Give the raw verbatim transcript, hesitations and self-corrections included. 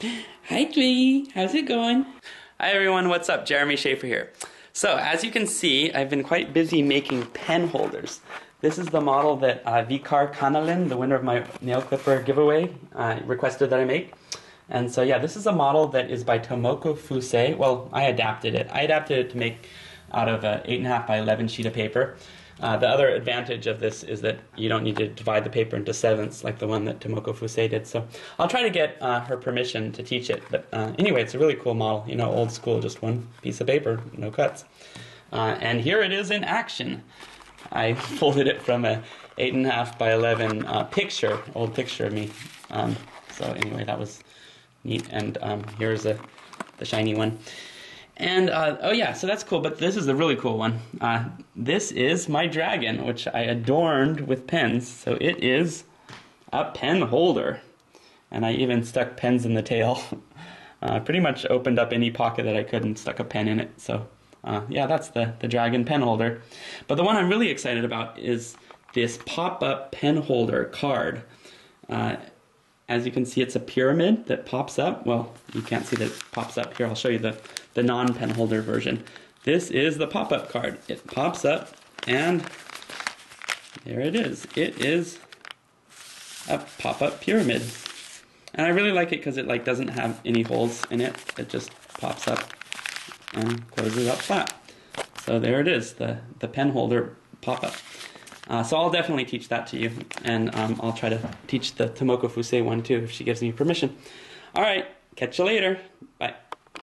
Hi, Twiggy. How's it going? Hi everyone, what's up? Jeremy Shafer here. So, as you can see, I've been quite busy making pen holders. This is the model that uh, Vicar Kanalen, the winner of my nail clipper giveaway, uh, requested that I make. And so yeah, this is a model that is by Tomoko Fusei. Well, I adapted it. I adapted it to make out of an eight and a half by eleven sheet of paper. Uh, the other advantage of this is that you don't need to divide the paper into sevenths like the one that Tomoko Fusei did. So I'll try to get uh, her permission to teach it. But uh, anyway, it's a really cool model. You know, old school, just one piece of paper, no cuts. Uh, and here it is in action. I folded it from a eight and a half by eleven uh, picture, old picture of me. Um, so anyway, that was neat. And um, here's a, the shiny one. And, uh, oh yeah, so that's cool, but this is the really cool one. Uh, this is my dragon, which I adorned with pens. So it is a pen holder. And I even stuck pens in the tail. uh, pretty much opened up any pocket that I could and stuck a pen in it. So, uh, yeah, that's the, the dragon pen holder. But the one I'm really excited about is this pop-up pen holder card. Uh, As you can see, it's a pyramid that pops up. Well, you can't see that it pops up here. I'll show you the, the non-pen holder version. This is the pop-up card. It pops up, and there it is. It is a pop-up pyramid. And I really like it because it like doesn't have any holes in it. It just pops up and closes up flat. So there it is, the, the pen holder pop-up. Uh, so I'll definitely teach that to you, and um, I'll try to teach the Tomoko Fusei one too if she gives me permission. All right, catch you later. Bye.